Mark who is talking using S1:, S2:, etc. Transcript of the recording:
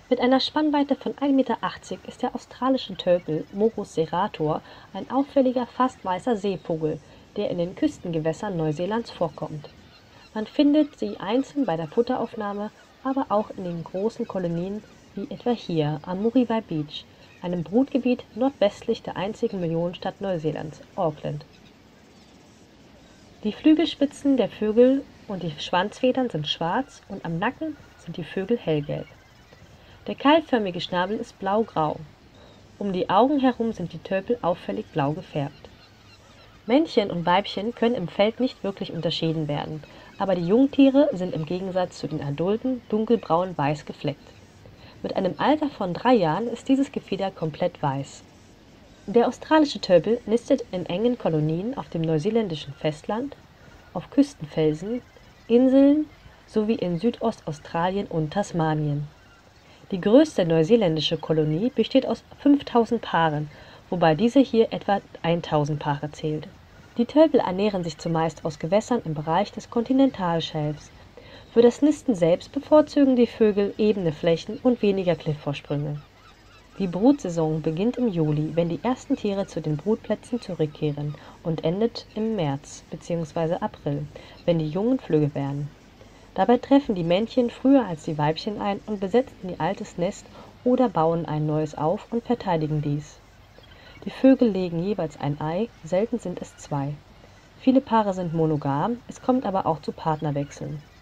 S1: Mit einer Spannweite von 1,80 Meter ist der australische Tölpel Morus serrator ein auffälliger, fast weißer Seevogel, der in den Küstengewässern Neuseelands vorkommt. Man findet sie einzeln bei der Futteraufnahme, aber auch in den großen Kolonien wie etwa hier am Muriwai Beach, einem Brutgebiet nordwestlich der einzigen Millionenstadt Neuseelands, Auckland. Die Flügelspitzen der Vögel und die Schwanzfedern sind schwarz und am Nacken sind die Vögel hellgelb. Der keilförmige Schnabel ist blaugrau. Um die Augen herum sind die Tölpel auffällig blau gefärbt. Männchen und Weibchen können im Feld nicht wirklich unterschieden werden, aber die Jungtiere sind im Gegensatz zu den Adulten dunkelbraun-weiß gefleckt. Mit einem Alter von 3 Jahren ist dieses Gefieder komplett weiß. Der australische Tölpel nistet in engen Kolonien auf dem neuseeländischen Festland, auf Küstenfelsen, Inseln sowie in Südostaustralien und Tasmanien. Die größte neuseeländische Kolonie besteht aus 5000 Paaren, wobei diese hier etwa 1000 Paare zählt. Die Tölpel ernähren sich zumeist aus Gewässern im Bereich des Kontinentalschelfs. Für das Nisten selbst bevorzugen die Vögel ebene Flächen und weniger Klippvorsprünge. Die Brutsaison beginnt im Juli, wenn die ersten Tiere zu den Brutplätzen zurückkehren, und endet im März bzw. April, wenn die Jungen flügge werden. Dabei treffen die Männchen früher als die Weibchen ein und besetzen ihr altes Nest oder bauen ein neues auf und verteidigen dies. Die Vögel legen jeweils ein Ei, selten sind es 2. Viele Paare sind monogam, es kommt aber auch zu Partnerwechseln.